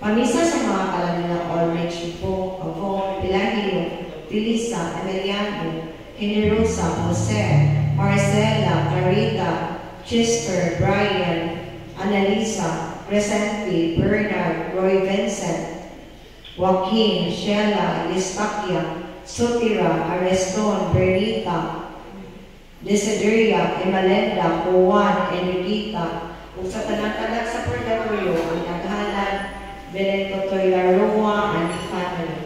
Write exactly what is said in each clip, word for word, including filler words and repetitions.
Pamisa sa mga kalanilang Olmech, Po, Avon, Pilahio, Felisa, Emiliano, Generosa, Jose, Marcela, Clarita, Chester, Brian, Annalisa, Crescenti, Bernard, Roy Vincent, Joaquin, Sheila, Listakia, Sotira, Areston, Bernita, Desideria, Emalenda, Juan, Enriquita, ug sa tanang-tanak sa Purgatorio, ang naghalan, Belen Totoy Laroa, and family.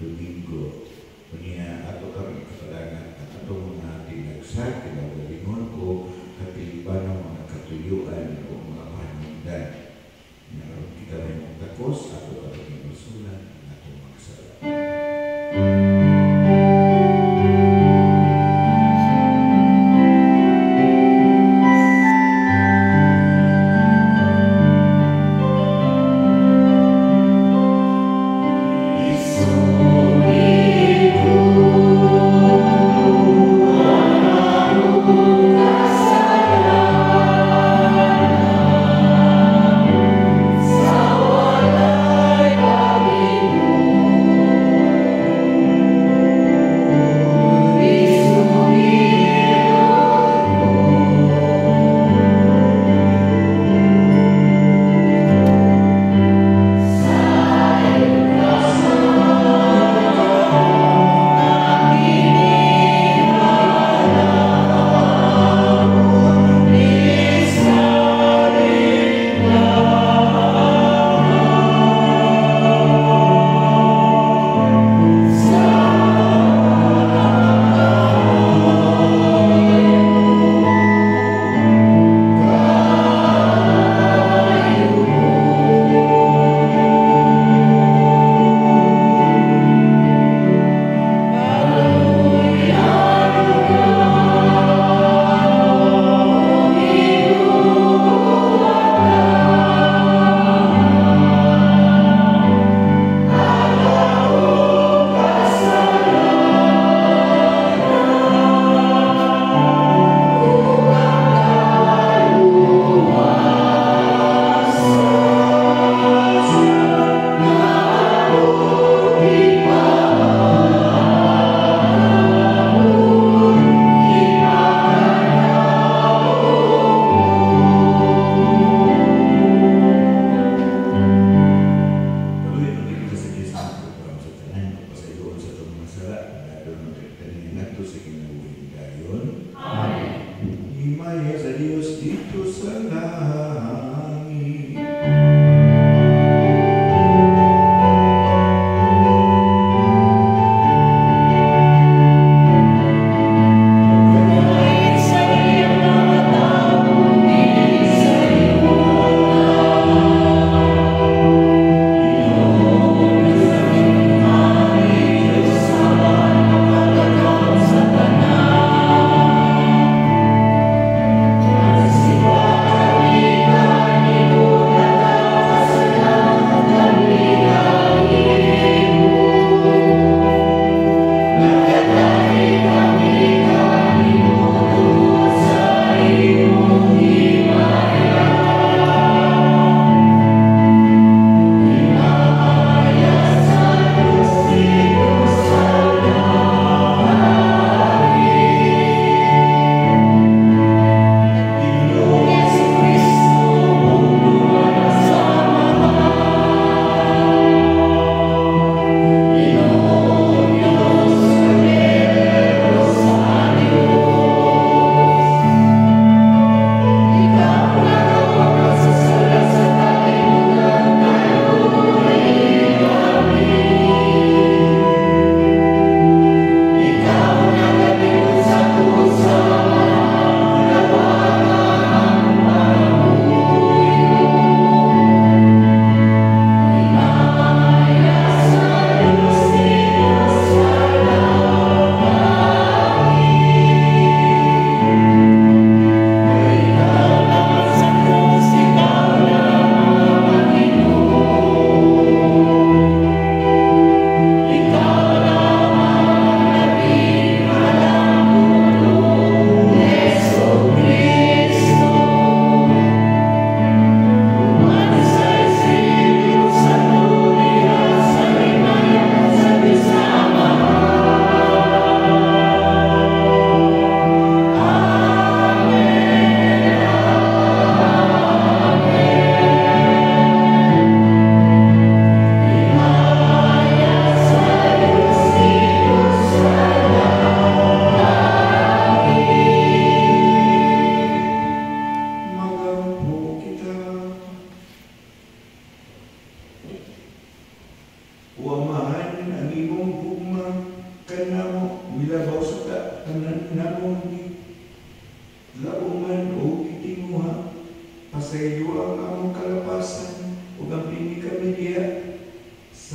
Domingo. Kunya ato kami kapalangan at ato mga tinagsa, kinagalingon o katilipan ng mga katuyuan o mga pahamundan. Naroon kita may mong takos, ato ka rin masulan ang atong mga sala. Sa walay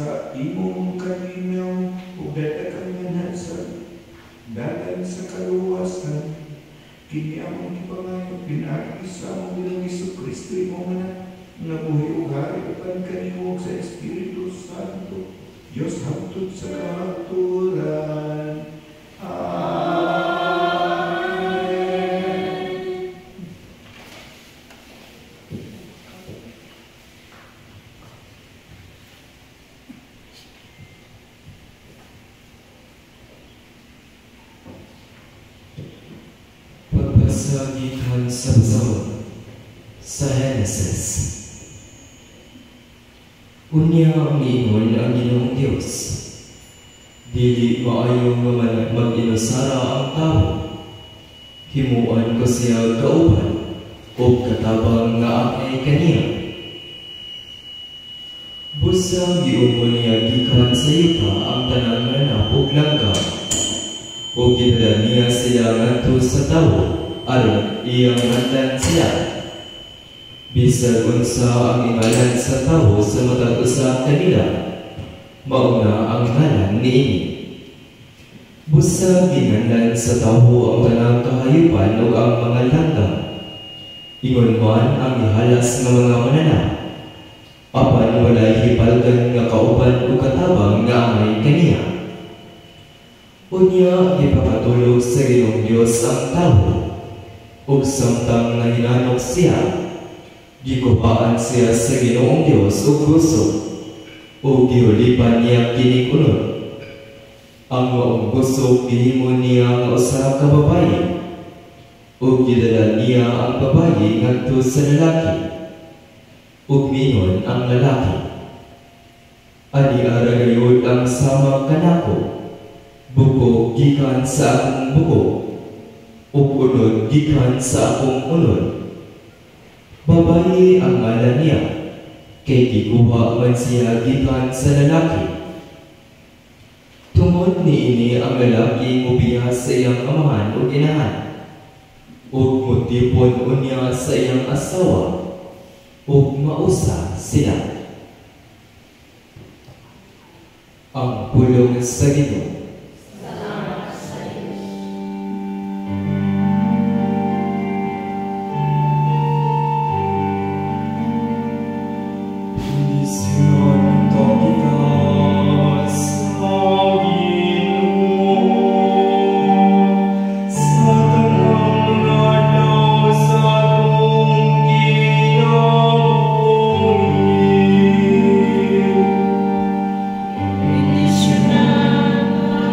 sa imong kalingaw ug daghang ganhasan dalan sa kaluwasan kini among gipangayo pinaagi sa among Ginoong Hesukristo imong anak nga buhi ug hari uban kanimo sa Espiritu Santo Dios hangtod sa kahaturan. Amen. Pagpasagitan sa basawan sa Genesis. Unya niingon ang Ginoong Dios. Dili maayo nga mag-inusara ang tao. Himuan ko siya kauban o katabang nga akay kaniya. Busa giumon niya gikan sa yuta ang tanang nanapog langgam. O ginala niya siya ngadto sa tawo aron iyang natan siya. Bisag unsa ang imalan sa tawo sa matag usa kanila, mauna ang ngalan niini. Busa ginganlan sa tawo ang tanang kahayupan ug ang mga langgam. Ingon man ang ihalas nga mga mananap. Apan walay hipalgan nga kauban o katabang nga angay kaniya. Unya ipapatulog sa Ginoong Dios ang tawo, ug samtang nga hinanok siya, gikupaan siya sa Ginoong Dios ug busog, ug gihulipan niya kini kunod. Ang maong busog gihimo niya nga usa ka babayi, ug gidala niya ang babayi ngadto sa lalaki, ug mingon ang lalaki. Ani ara gayud ang sama kanako, buko gikan sa akong buko, ug unod gikan sa akong unod. Babayi ang ngalan niya, kay gikuha man siya gikan sa lalaki. Tungod niini ang lalaki mubihas sa iyang amahan o inahan, ug mutipon unya sa iyang asawa, ug mausa sila. Ang pulong sa Ginoo. Bendicionar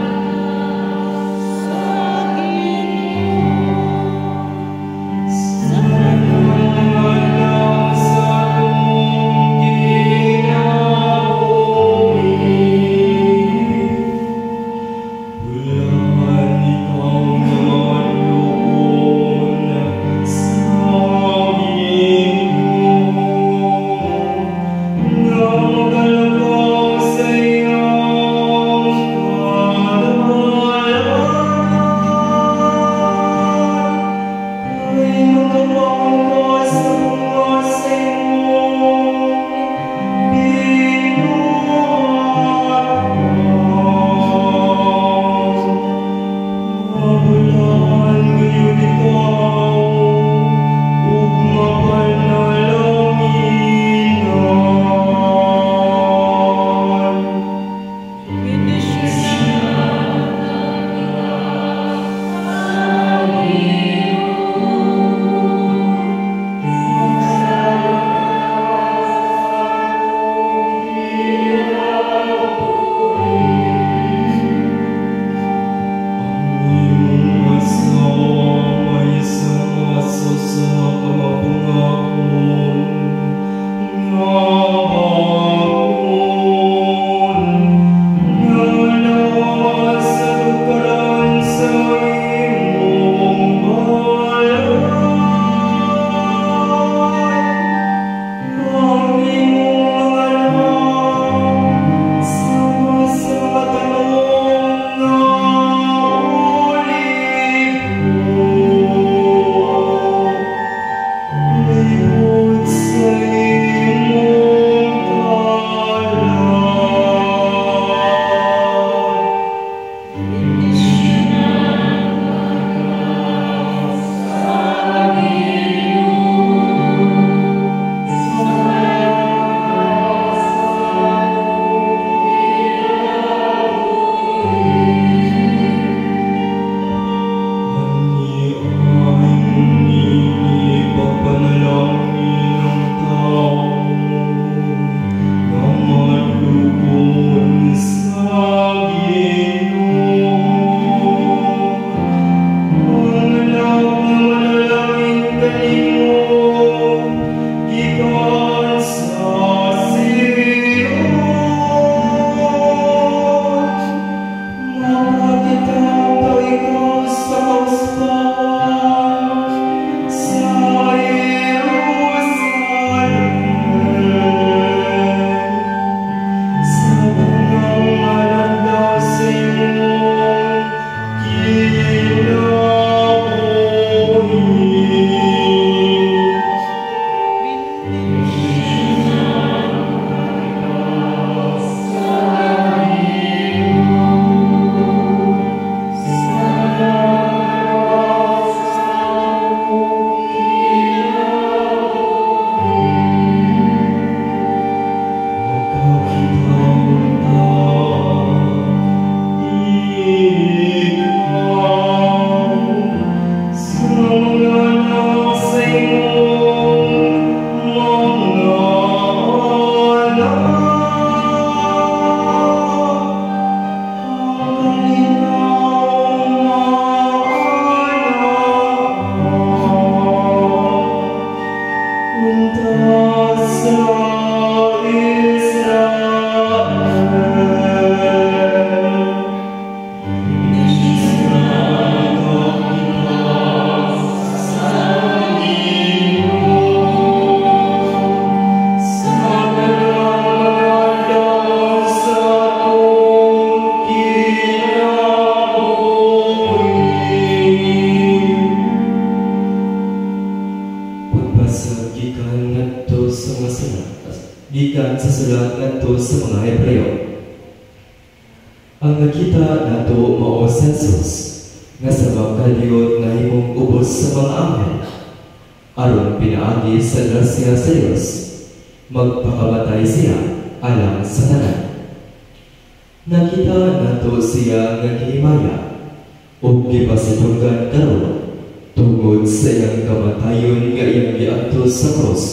kayo. Ang nakita nato mao si Jesus nga sa magkaliot na himong ubos sa mga anghel aron pinaagi sa grasya sa Dios magpakamatay siya alang sa tanan. Nakita nato siya nga gihimaya ug gipasidunggan karon tungod sa iyang kamatayon nga iyang giadto sa cross.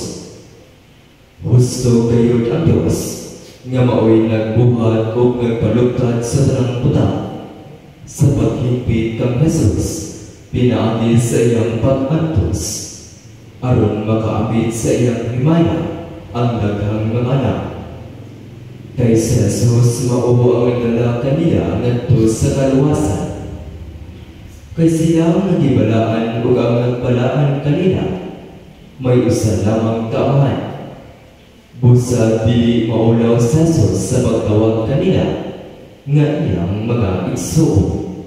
Husto kayo ang Dios nga mao'y nagbuhat o nagpalugtad sa tanang butang sa paghigpit kang Jesus pinaagi sa iyang pag-antos aron makaabit sa iyang himaya ang daghang mga anak. Kay si Jesus mao ang nagdala kaniya ngadto sa kaluwasan. Kay sila ang nagibalaan ug ang nagbalaan kanila may usa lamang kaamahan. Busa dili maulaw sa Jesus sa pagtawag kanila nga iyang mga igsuon.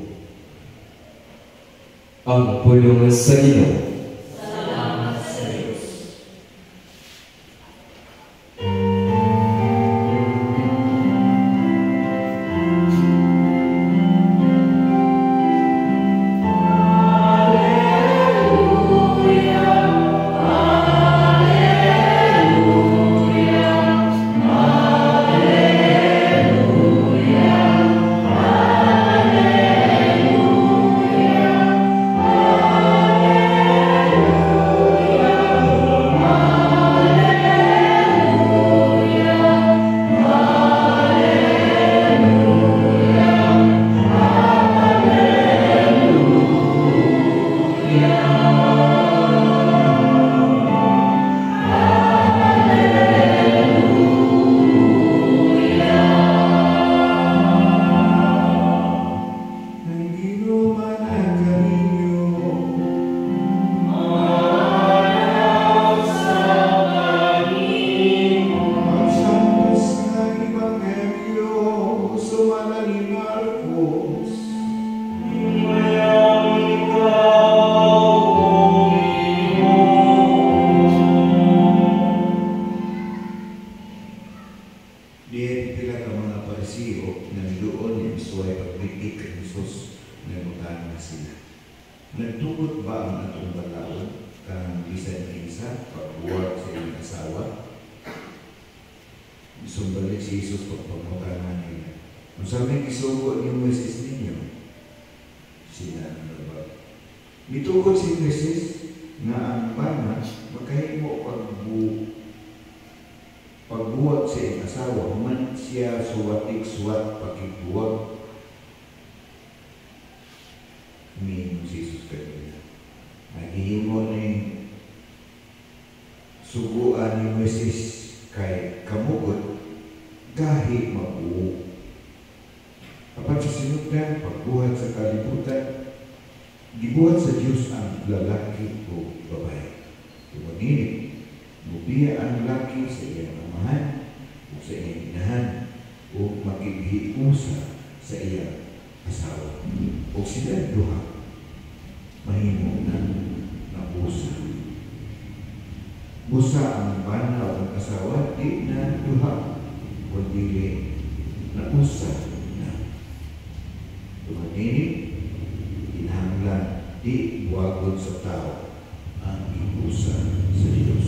Ang pulong sa Ginoo. Salamat sa Diyos. Mitugod si Moses nga ang bana makahimo pagbu pagbuwag sa iyang asawa man siya suwatik suwat pakigbuwag ni Jesus kanina. Naghihimo ni suguan ni Moses kay kamugot gahi mabuo. Apan sa sinugdan pagbuhat sa kalibutan gibuhat sa Diyos ang lalaki o babae. Tumanginig, mubiya ang lalaki sa iyang amahan o sa iyang inahan o magighiusa sa iyang asawa. O sila duha, mahimo na nabusa. Busa ang bana o ang asawa, di na duha, kundi nausa na. Tumanginig, kinahanglan di buwagon sa tao ang ibusa sa Diyos.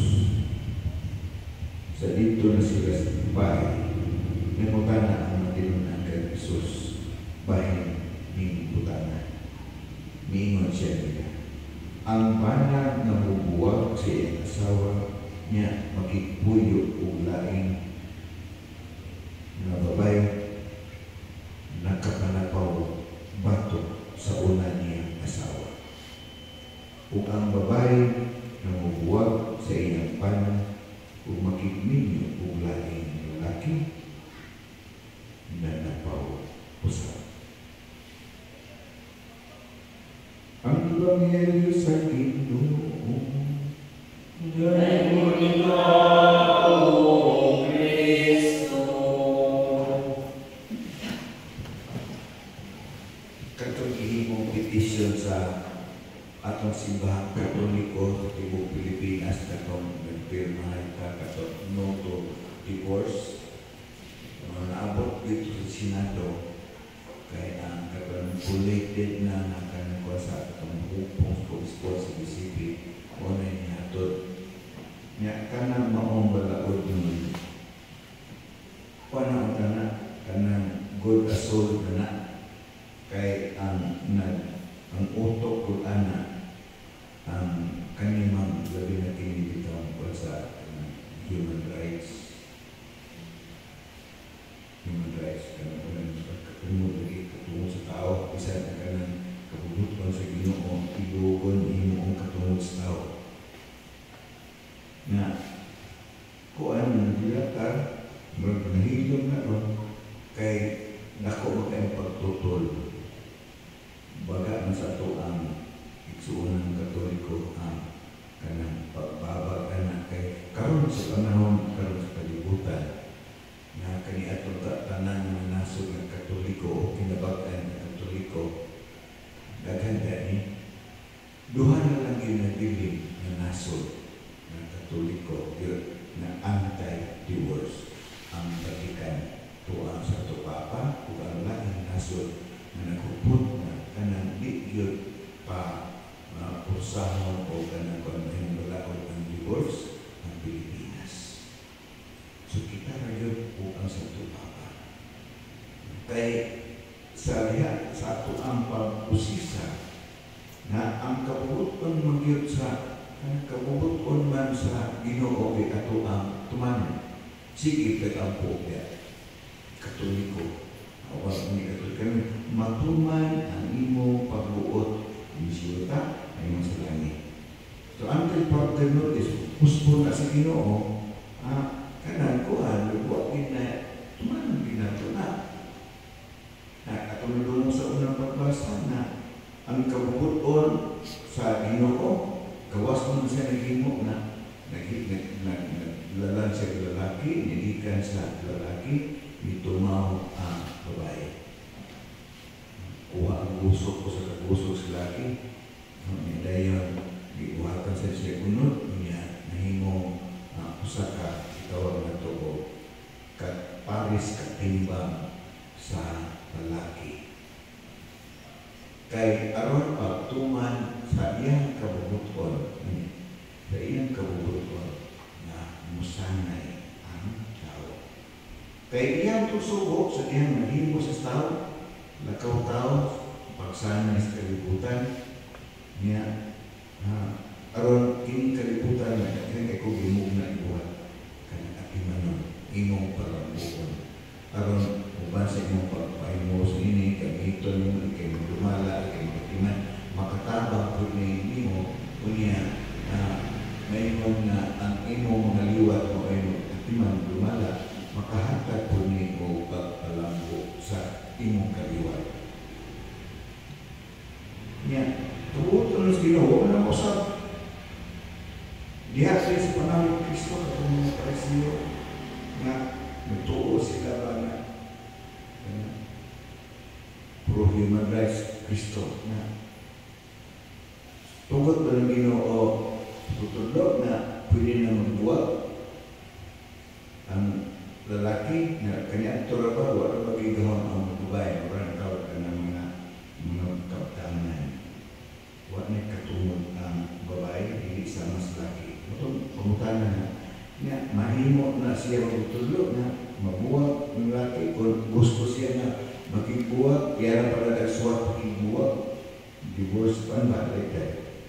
Sa dito na sila sa bahay, namutana ang matinunan kay Jesus, bahin ng butana. Miingon siya nila, ang bana na bubuwag sa iyang asawa niya makikpuyo o laing na babae nakapanapaw bato sa una niyang asawa. Kung ang babae na mabuwag sa iyang pana o makikminyo o laing lalaki na napaw usap. Ang Ebanghelyo sa Ginoo. Gayud ikaw, O Kristo. Katong ihimong petisyon sa atong simbahang Katoliko sa Tibok Pilipinas katong nagpirmahan ka katong no to divorce. mga naabot dito sa Senado, kaya ang calculated na nakanagwa sa pangupong pag-sport sa B C P, o na nihatod. Nga ka na maong balaod yun. Paano ka na, ka na good assault na na, kay ang, nag, ang utok ko ana, ang kanimang labi na kinibitang ko sa uh, human rights. Human rights, kanang unang pagkatumod lagi katungod sa tao, isa na kanang kapubuton sa Ginoo, ilugon imo ang katungod sa tao. Nga, kung ano nang dilata, marag nahilom na ron, kay nako magkayong pagtutol. Baga na sa ito ang igsuunang Katoliko ang kanang pagbabag na kay karon sa panahon, karon sa kalibutan, na kaniadtong tanan nga nasod ng Katoliko o kinabag-an ng Katoliko, daghan ni duha na lang ginabiling na nasod ng Katoliko na anti-divorce. Ang Vatican tuwa sa ito Papa o ang lahing nasod na nagupot na kanang di yun pa uh, ursahon o kanang kanang balaod ang divorce ng Pilipinas. So kita rayon po ang sa ito Papa. Kay sa lihat sa ito ang pag-usisa na ang kabubuton magyod sa ang kabubuton man sa Ginoo kay ato ang tumanan. Sige kay ang popya Katoliko. Awag ni Katoliko kami matuman ang imo pagbuot ni siyota ay mo sa langit. So until pag-ganod is huspo na sa Ginoo, ah, kanan ko ang lubuat na tumanan binato na. Nakatulong sa unang pagbasa na ang kabubuton sa Ginoo, gawas mo siya naghimo na naglalan sa lalaki, nilikan sa lalaki, itumaw ang babae. Kuha ang gusok ko sa kagusok sa lalaki, nilayon, gibuhatan sa siya unod, niya, nahimo uh, usaka, itawag na ito o paris katimbang sa lalaki. Kay aron pagtuman sa iyang kabubuton, sa iyang kabubuton na musanay ang tao. Kay iyang tusubok sa iyang nahimo sa tao, lakaw tao, pagsanay sa kalibutan, niya, uh, aron kining kalibutan na kaya ko gimug na ibuhat, kaya atimanon, imong palambuon. Aron, uban sa imong pagpahinmo sa ini, kamiton mo, kay dumala, kay matiman, makatabang po ni mo, kunya, na mayroon na ang imong mga liwat mo ay atiman, dumala, makahatag po ni mo pagpalambo sa imong kaliwat. Yan, tubuton sa Ginoo na usap. Diha sa panahon ni Kristo at mga Pariseo na nagtuo sila ba na pro-human rights Kristo na tungkol ba ng Ginoo tutulog na pwede na magbuwag ang lalaki na kanya ito ba wala magigahon ang babae marang tawag ka ng mga mga kaptanan wala na katungod ang babae hindi sa mas laki itong pamutanan na niya mahimo na siya magtulog na mabuwag ng laki kung gusto siya na magigbuwag kaya na pala nagsuwag magigbuwag divorce pa ba like that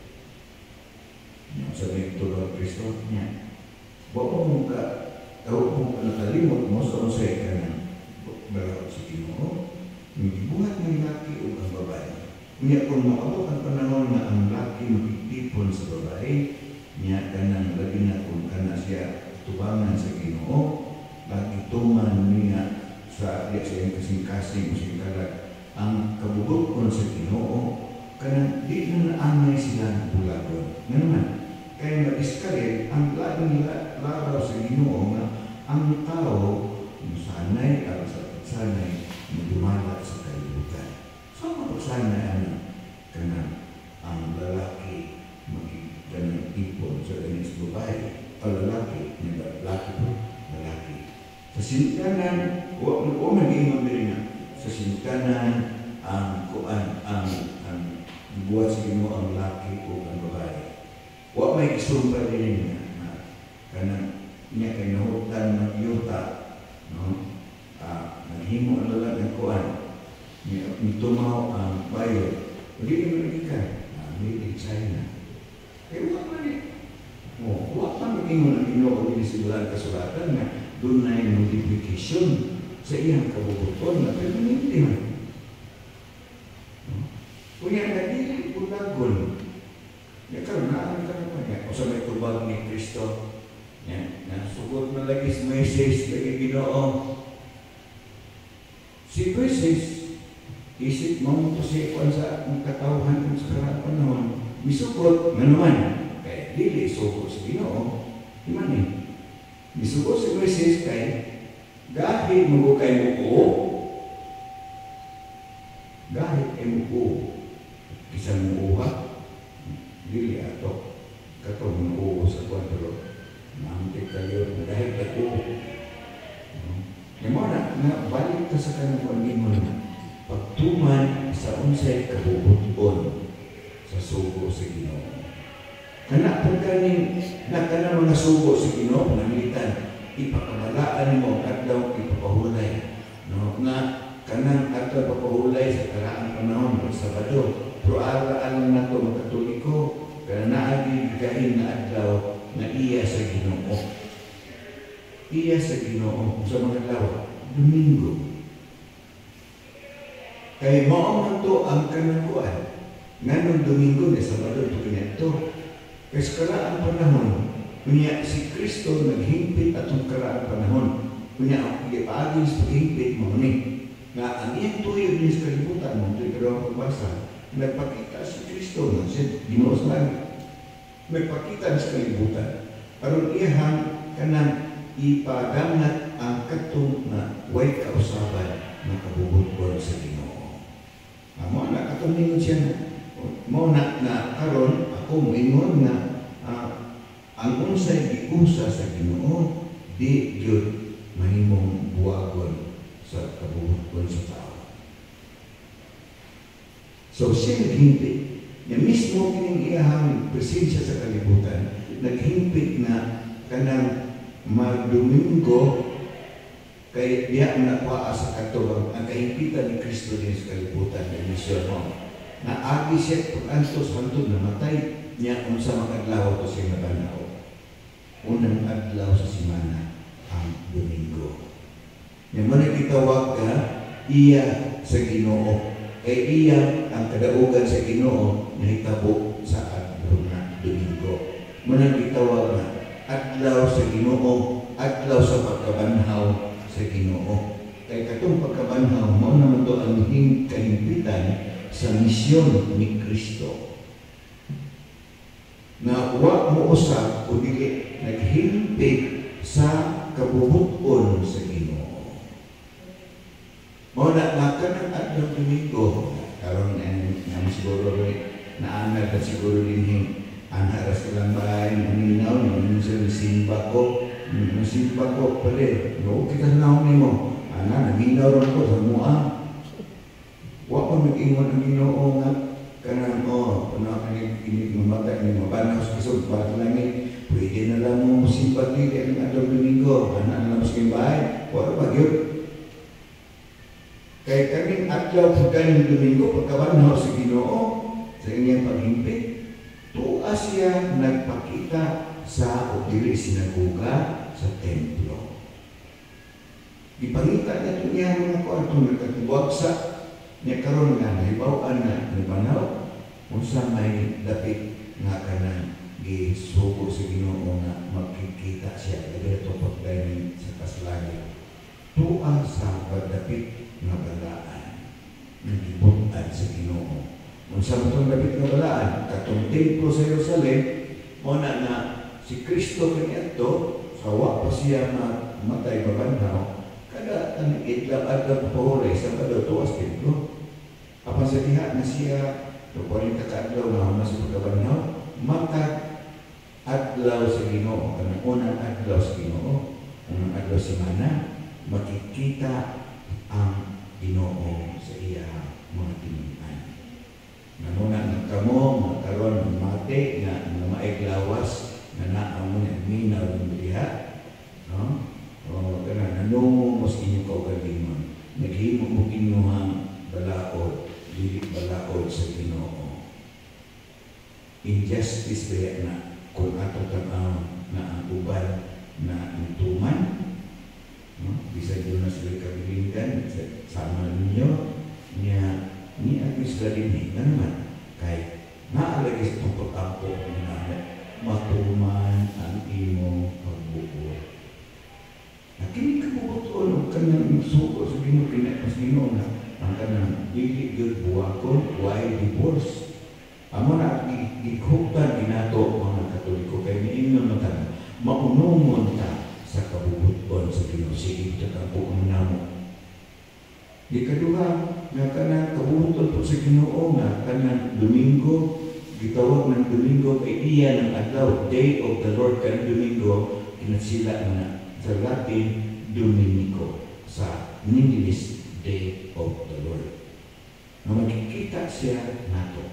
yung sabi ito ng Kristo niya baka mo ka tawag mo nakalimot mo sa unsay ka ng balakot sa Ginoo magigbuhat ng laki o ang babae niya kung makabot ang panahon na ang laki magigtipon sa babae niya ka ng labi na kung ka na siya tubangan sa Ginoo lagi tuman niya sa diya sa iyong kasing-kasing o kalag ang kabubukon sa Ginoo kanang di na naamay sila bulagon nga naman kaya na-discourage ang laging laraw sa Ginoo nga ang tao sanay at sa sanay magdumala sa kalibutan so mapagsanay ano kanang ang lalaki magiging ipon sa ganis babae o lalaki niya lalaki po lalaki sa sinikanan Wa wa mag-ingon diri na sa sintanan ang kuan ang ang buhat sa Ginoo ang laki o ang babae. Wa may isumpa diri na kanang niya kay nahutan ng yuta, no? Ah, naghimo ang lalaki ng kuan. Mitumaw ang bayo. Hindi mo nagikan. Ah, made in China. Eh, wa man eh. Oh, wa man mag-ingon ang Ginoo dili sa kasulatan na doon na yung multiplication sa iyang kabubuton na permanente man. Kuya na dili po dagon. Ya karon na ang karon ya. O sa may tubag ni Kristo. Ya, na sugod na lagi si Moises lagi Ginoo. Si Moises isip mo po siya kung sa katawhan kung sa karang panahon. Misugod, manuman. Kaya dili sugod si Ginoo. Iman eh. Misugod si Moises kay dahil mo kay mo dahil ay mo isang muuha, dili ato katong muuho sa kwadro. Mahamtik kayo dahil ako. Yung mga na balik ka sa kanang panginoon na pagtuman sa unsay kabubuton sa sugo sa Ginoo. Kana pagkanin na kana mga sugo sa Ginoo pananglitan ipakabalaan mo kadlaw ipapahulay, no, na kanang ato papahulay sa karaang panahon ng Sabado. Pero ara-alam na ito mga Katoliko kana naagi gahin na adlaw na iya sa Ginoo. Iya sa Ginoo sa mga adlaw Domingo. Kay mao man to ang kanakuan nganong Domingo ni Sabado to kinadto. Kay sa karaang panahon kunya si Kristo naghimpit atong karaang panahon. Kunya ang ipaagi sa paghimpit mo ni nga ang iyang tuyo ni sa kalibutan mo ito'y karawang pagbasa. Nagpakita si Kristo na siya Ginoo sa langit. Nagpakita sa kalibutan. Aron iyang kanang ipagangat ang katong na way kausaban na kabubuton sa Ginoo. Amo na katong ningon siya na mo na na karon ako moingon na uh, ang unsay giusa sa Ginoo di gyud mahimong buwagon sa kabubuton sa tao. So siya naghimpit. Niya mismo kining iyahang presensya sa kalibutan, naghimpit na kanang mag-Domingo kay diya nakuha sa katubang ang kahimpitan ni Kristo din sa kalibutan ng misyon mo. Na agi siya pag-antos hantod na matay niya kung sa mga adlaw to siya nabanaw. Unang adlaw sa simana ang Domingo. Niya mo nagitawag ka iya sa Ginoo. Kay iya ang kadaugan sa Ginoo na hitabo sa adlaw na Domingo. Munang gitawag na adlaw sa Ginoo, adlaw sa pagkabanhaw sa Ginoo. Kay katong pagkabanhaw mo naman to ang kahimpitan sa misyon ni Kristo. Na wa mo usab o dili naghimpit sa kabubuton sa Ginoo. Mao na nakanang adlaw Domingo karon en nga siguro na ana ka siguro dinhi ang haras ilang bahay maninaw ni minsan simba ko simba ko pare no kita na ni mo ana naminaw ron ko sa mua wa pa mag-ingon ang Ginoo nga kanang oh kuno kani ini mamatay ni mabanaw sa isog para langit pwede na lang mo simba dili ang adlaw Domingo ana na sa bahay wa pa gyud. Kaya kaming adlaw pagkaning Domingo, pagkabanhaw sa Ginoo, sa inyong paghimpit, tuwa siya nagpakita sa o dili sinagoga sa templo. Ipangita na ito niya mga kwarto nagkatuwag sa niya karon nga nahibawan na nabanaw, kung sa may dapit nga kanang gisugo sa Ginoo nga magkikita siya. Ito pagkainin sa kaslangit. Tuwa sa pagdapit nga balaan, nagibutan sa Ginoo. Kung sa itong dapit nga balaan, katong templo sa Jerusalem, mo na na si Kristo kanito, sawa pa siya na matay babanhaw, kada ang itlang-adlang pahulay sa kadotuas templo. Apan sa diha na siya, tuparin kakadlaw na mas pagkabanhaw, maka adlaw sa Ginoo, kanang unang adlaw sa Ginoo, unang adlaw si Mana, makikita ang Ginoo sa iya mga tinunan. Nanuna ng kamo, magkaroon ng mate na, na maiglawas na naamon ang minaw ng diha. No? O kana nanungo mo sa inyong kaugalingon. Naghimo mo inyong balaod, dili balaod sa Ginoo. Injustice kaya na kung ato tanaw na ang uban na intuman, no? Bisa doon na sila kabilinggan, sama ninyo, niya, ni agis ka din eh, naman, kay naalagis itong pagkampo na matuman ang imong pagbuo. Nakinig ka mo ito, ano, kanyang suko sa Ginoo, kinakas Ginoo na ang kanang dili good buwakon, why divorce? Amo na gikhugtan ginato mga Katoliko kay niingon man ta maunumon ta sa kabubuton sa Ginoo sige ta kampo namo. Di kaduha nga kanang kabubuton po sa Ginoo nga kanang Domingo gitawag ng Domingo kay iya ng adlaw Day of the Lord kanang Domingo kinasila na sa Latin Dominico sa English Day of the Lord. Na makikita siya nato.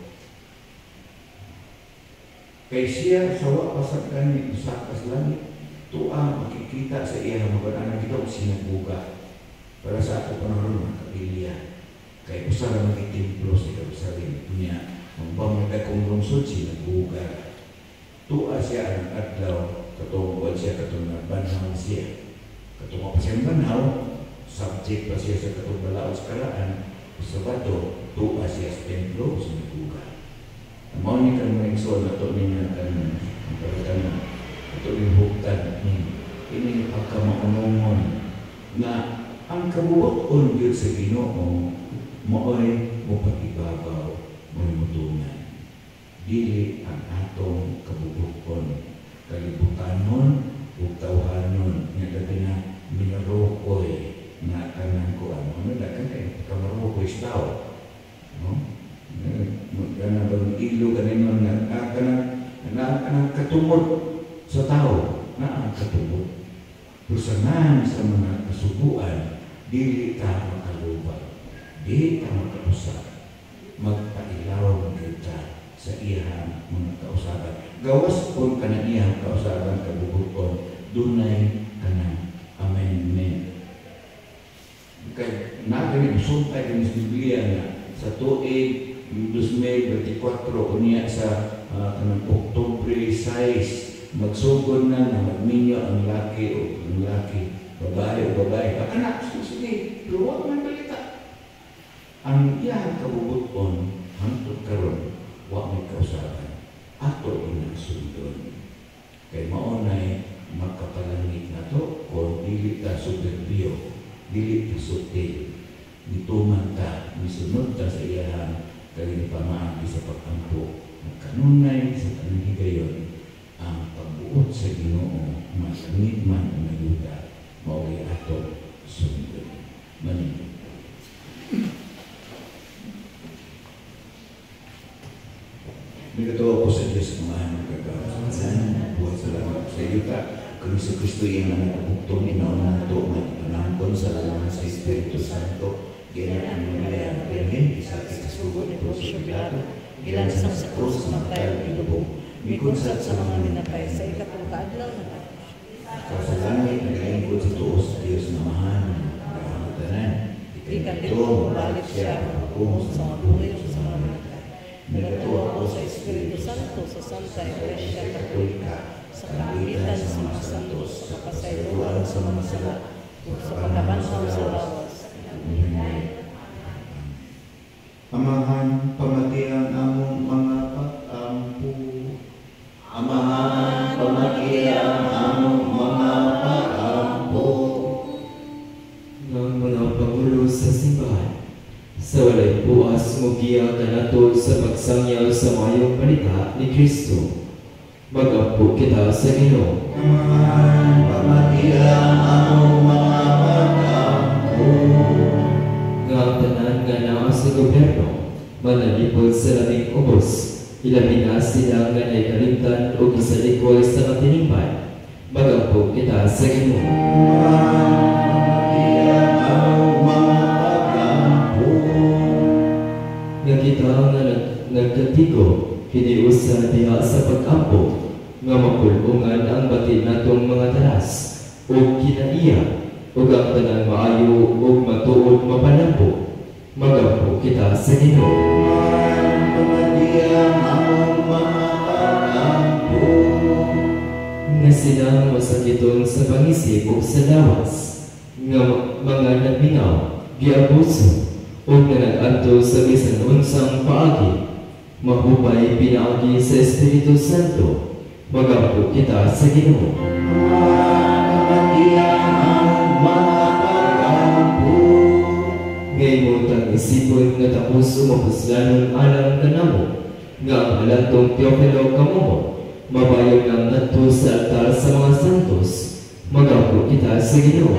Kay siya sawa pasag kani usa ka langit tuwa makikita sa iya mga bananan kita og sinaguga para sa ato panahon mga kapilya kay usa ra man templo sa Jerusalem niya ang bangda kong lungsod sinaguga tuwa siya ang adlaw katong siya katong banhaw siya katong pa siya banhaw subject pa siya sa katong balaod sa karaan Sabado tuwa siya sa templo sinaguga. Mao ni kan mga igsoon nato niya kan ang pagkana ato ning hugtan ni ini pagkamaunongon na ang kabuoton gyud sa Ginoo maoy mo pagibabaw mo mutungan dili ang atong kabuoton kalibutanon ug tawhanon nga dati na minarokoy na kanang ko ano na kanang kamarokoy tao no magkana bang ilo kanino na kanang na katumot sa tao na ang katumot pusanan sa mga kasubuan dili ta makalubag dili ta makausap magpailaw kita sa iyang mga kausaban gawas kung kanang iyang kausaban kabubuton dunay kanang amendment kay nagani sumpay kini sa Biblia nga sa tuig two thousand twenty-four unya sa uh, kanang Oktubre sais magsugod na na magminyo ang laki o ang laki babae o babae anak sige luwag man balita ang iyang kabubuton hangtod karon wa may kausaban ato inasundon kay mao nay makapalangit nato kung dili ta soberbio dili ta sutil nituman ta misunod ta sa iyang kaya pamaagi sa pagkampo kanunay sa kanang higayon ang pagbuot sa Ginoo masanit man ang nayuda mauli ato sundon manin nagatuwa ko sa Diyos ng mga magkakasasan buhat salamat sa iyo ka kung sa Kristo yung mga kabugtong inauna ito magpanangkon sa laman sa Espiritu Santo Gilan ang Maria ang Birhen, isa ikasugod ito sa Pilato, gilan sa sa krus, matay, ilubog, mikunsat sa mga minapay, sa ikatong kaadlaw na kasalangit, nagayangkod sa tuos, Diyos na mahan, nagahangtanan, ikatito, mabalik siya, pagkakong sa mga buhay sa mga minapay. Nagatuwa ko sa Espiritu Santo, sa Santa Iglesia Katolika, sa kaamitan sa mga santos, sa kapasayloan sa mga sala, sa pagkabanhaw sa lawas, Amahan, pamatihan among mga pag-ampo. Amahan, pamatihan among mga pag-ampo. Ng mga pangulo sa simbahan, sa walay buwas mugiya kanatol sa pagsangyaw sa mayong balita ni Kristo. Mag-ampo kita sa Ginoo. Amahan, pamatihan among mga pag-ampo. Nga ang tanan nga naa sa gobyerno, manalipod sa labing ubos, ilabi na sila nga ay kalimtan o gisalikoy sa katinimban. Mag-ampo kita sa Ginoo. Amahan, tigo kini usa diha sa pag-ampo nga mapulungan ang bati natong mga talas ug kinaiya ug ang tanan maayo ug matuod mapanampo magampo kita sa Ginoo. Nga silang masakiton sa pangisip ug sa lawas nga mga nagmingaw giabuso ug nga nag-adto sa bisan unsang paagi mahupay pinaagi sa Espiritu Santo magampo kita sa Ginoo. Ngayon tang isipon nga tapos umapuslanon alang kanamo nga ang halantong Teofilo kamumo mabayog ng nadto sa altar sa mga santos magampo kita sa Ginoo.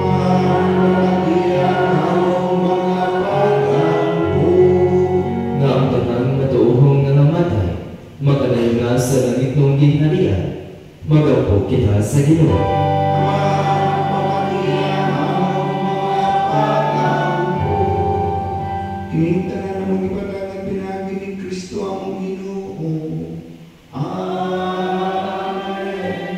Nga ang tanang matuuhong nga namatay magalayo nga sa langit ng ginharian magampo kita sa Ginoo. Kinita na namang ibadangan pinagi ni Kristo ang Ginoo. Amen.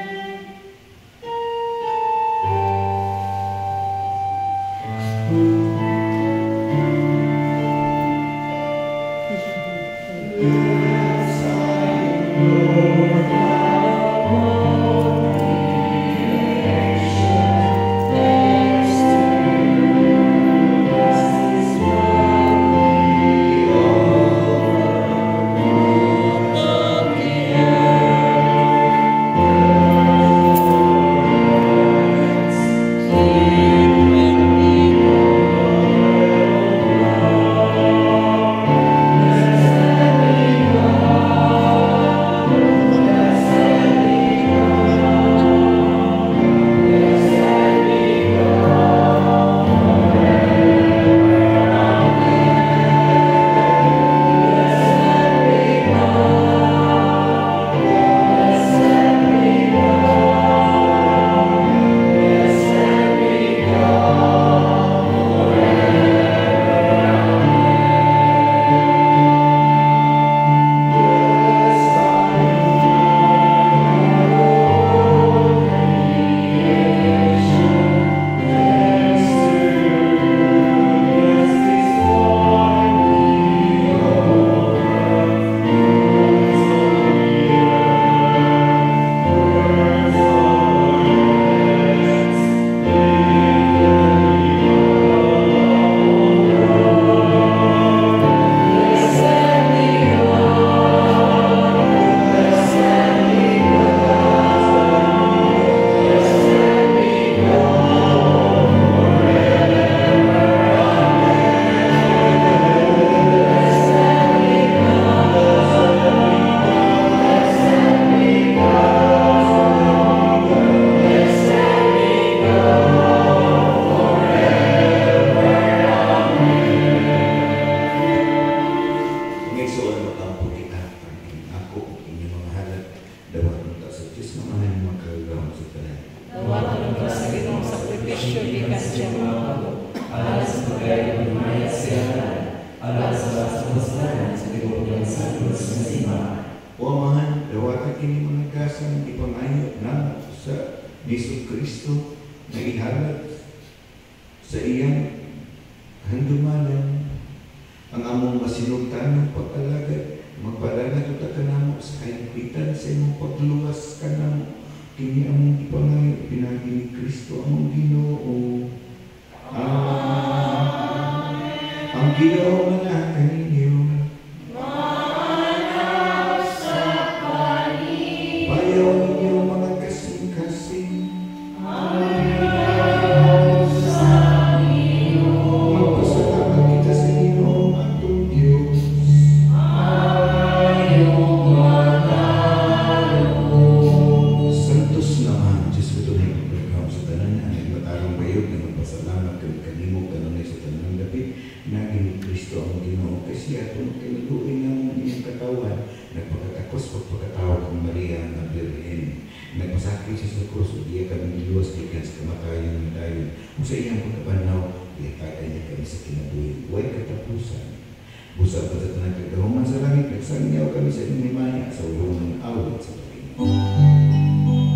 Yes, I know Yesu Kristo na ihalat sa iyang handumanan ang among masinugtan ng pag-alagad magpadala kita kanamo sa kahipitan sa imong pagluwas kanamo kini among ipangayo pinagi ni Kristo among Ginoo. Amen. Ang Ginoo manatag ninyo. Bayaw ninyo mga kasing-kasing. Magpasalamat kita sa Ginoo atong Diyos. Santos naman, Diyos ko tunay ng pagkakaw sa tanan ang nagbatarong bayog na magpasalamat kami kanimo kanunay sa tanan ng dapit naging ni Kristo ang Ginoo kasi atong kinaluoy ng iyang katawan nagpakatakos pagpakatawag ng Maria na Birhen nagpasakit siya sa krus o diya kami niluwas gikan sa kamatayan ng dayon kung sa iyang pagkabanaw iatagay niya kami sa kinabuhi huwag katapusan Busa pa sa tanang kagahuman sa langit, nagsangyaw kami sa inyong himaya sa ulungang awit sa Panginoon.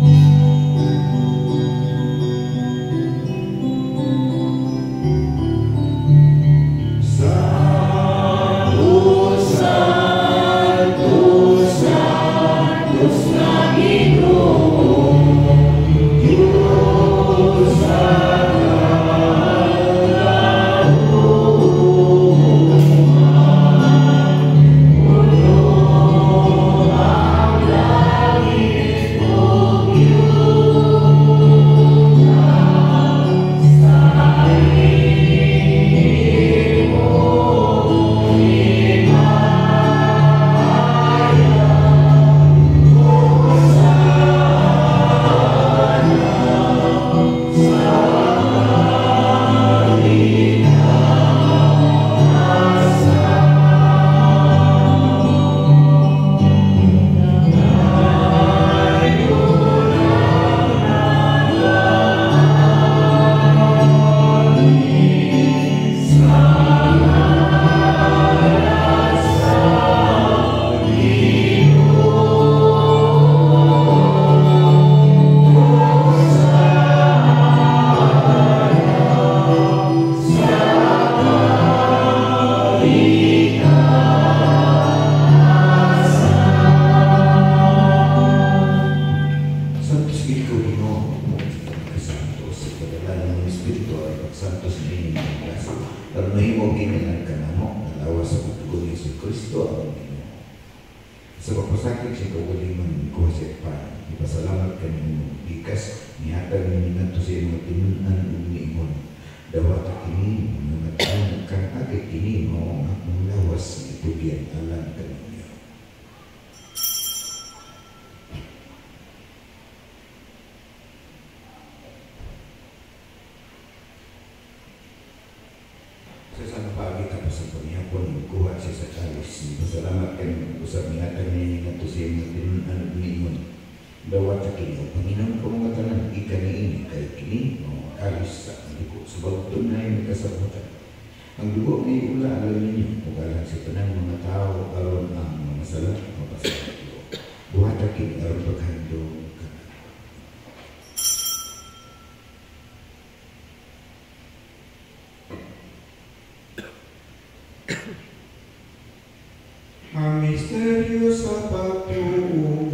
Ang misteryo sa pagtuo.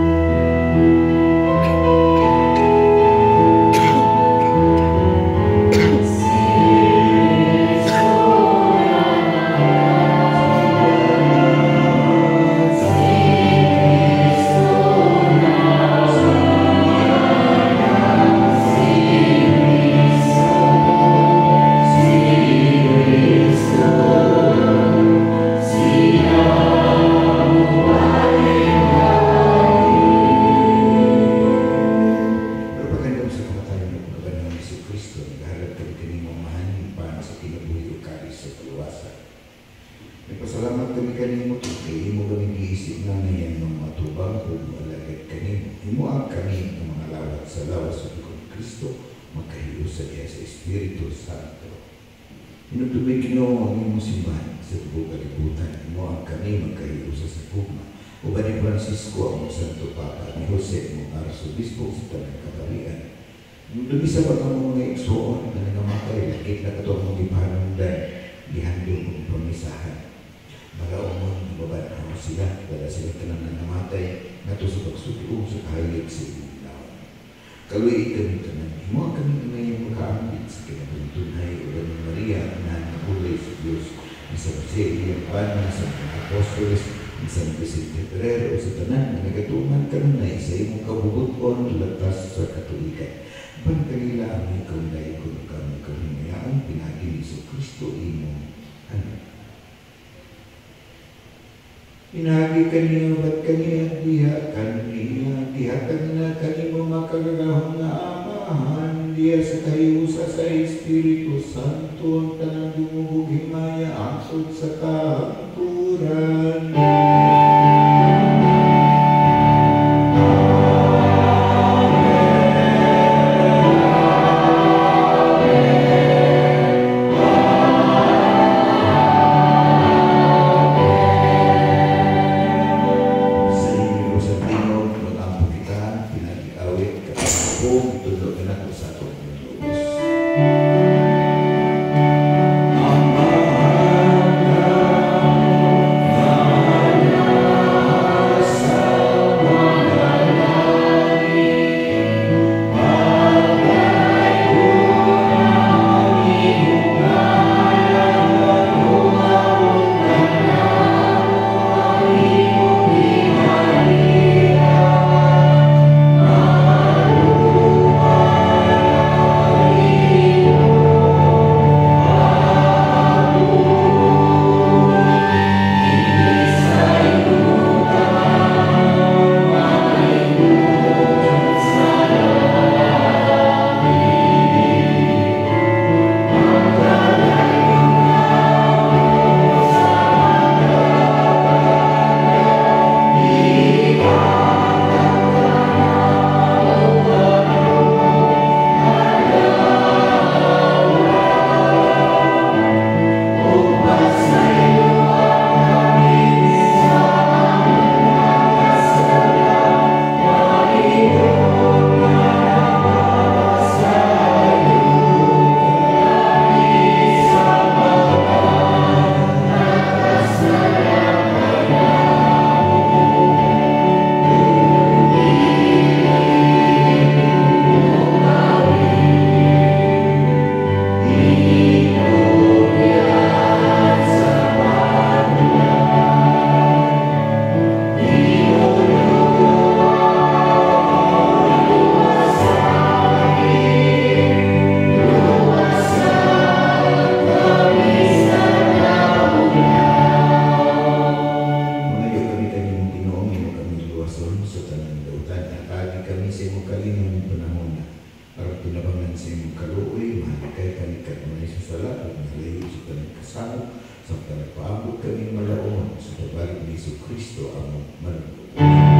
Pinagi kaniya ba't kaniya diha kaniya diha kanina kanimo makagagahon nga amahan diya sa kahiusa sa Espiritu Santo ang tanang dumugog himaya angsod sa kahangturan. Amen. Kristo ang manunod.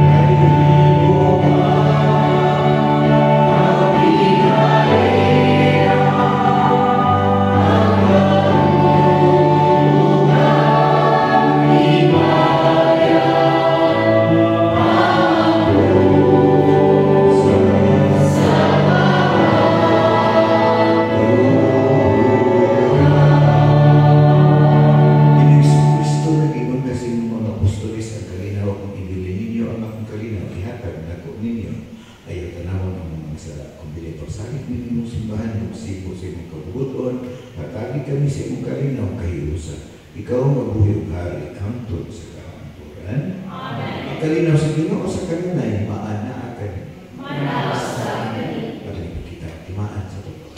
Ikaw mabuhay hari hangtod sa kahanturan. Amen. Ang kalinaw sa Ginoo sa kanunay maana akan. Manaos sa akin. Padayon kita timaan sa totoo.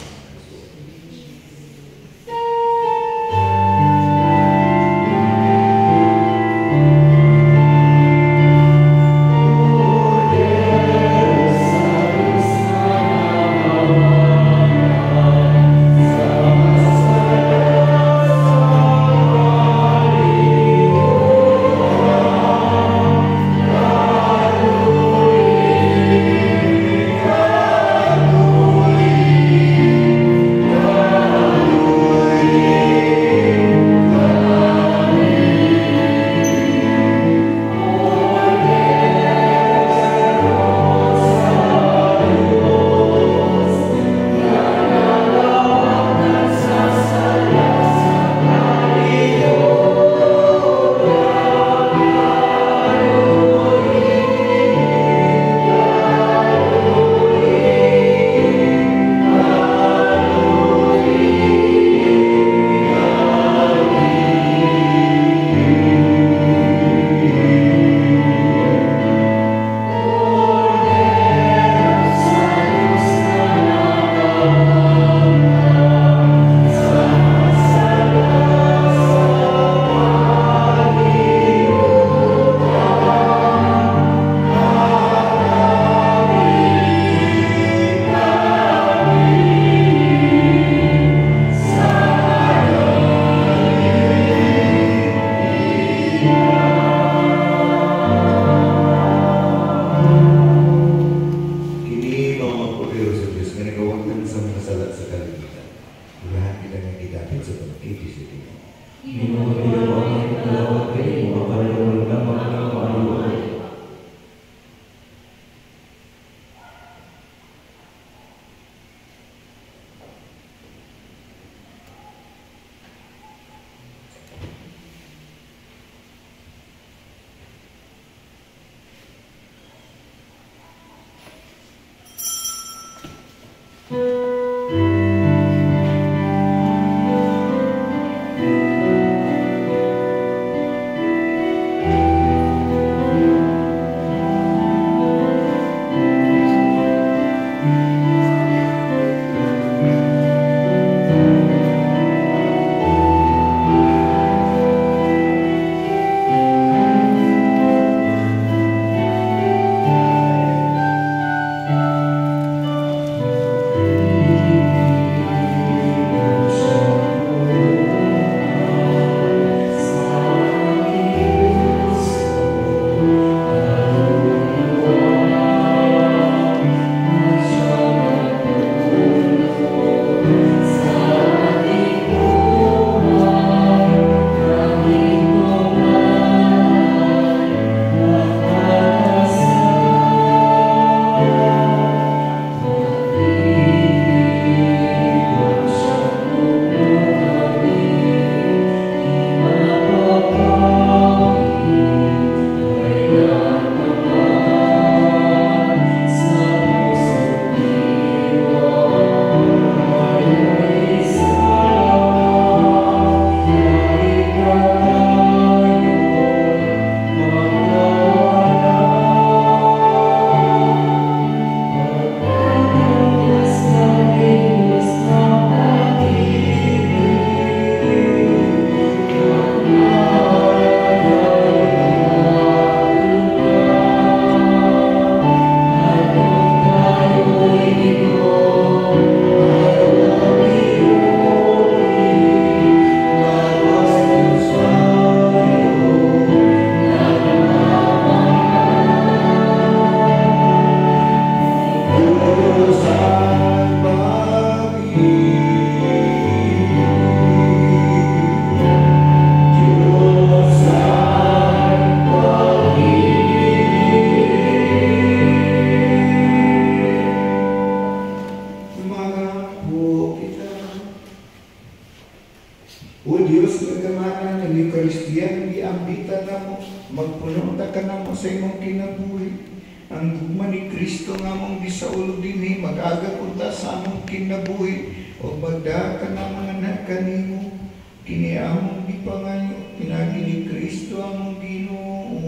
Eucharistia, iambita na mo, magpunong ta ka na mo sa imong kinabuhi. Ang gugma ni Kristo nga mong gisaulog dinhi, mag-aga punta sa among kinabuhi, o magda ka na mga anak kanimo, kini among gipangayo, pinagi ni Kristo among Ginoo.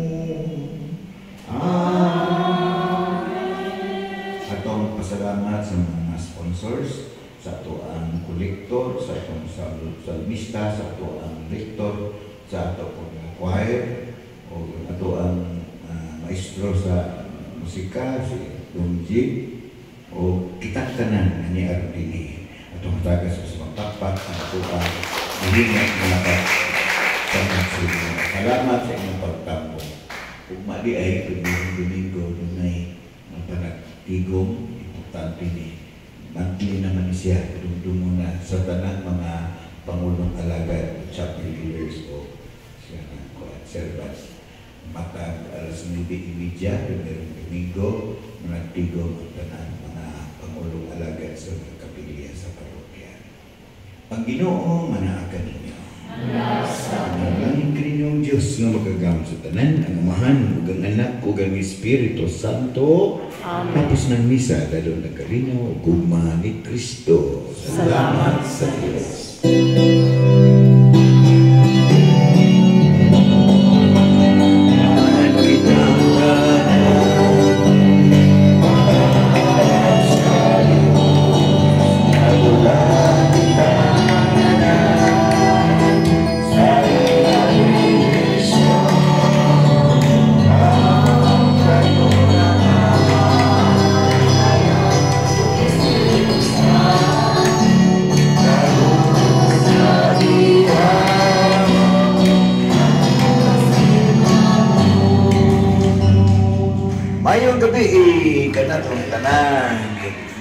Amen. Atong pasalamat sa mga sponsors, sa ato ang kolektor, sa atong salmista, sa ato ang lektor, sa ato ang choir, o ato ang uh, maestro sa musika, si Donjig, o kita kanan na ni Ardini. Atong tagas sa magpapat, ang ato ang hihingat na pagkakas. Salamat sa inyong pagtambong. Kung mali ay Domingo, dunay ang panagtigong, importante ni monthly naman siya, dumdumo na sa tanang mga Pangulong Alagad, chapter leaders o siya na servants. Matag alas nueve imidya, Domingo, Domingo, managtigong ang tanang mga Pangulong Alagad sa mga kapilya sa parokya. Ang Ginoo manaakan ninyo. Nalangin ka ninyong Diyos na magagamit sa tanan, ang Amahan, ug ang Anak, ug ang Espiritu Santo. Amen. Tapos ng misa, lalo nagkalinaw, gugma ni Kristo. Salamat sa Diyos. Mayong gabi, eh, kanatong tanan.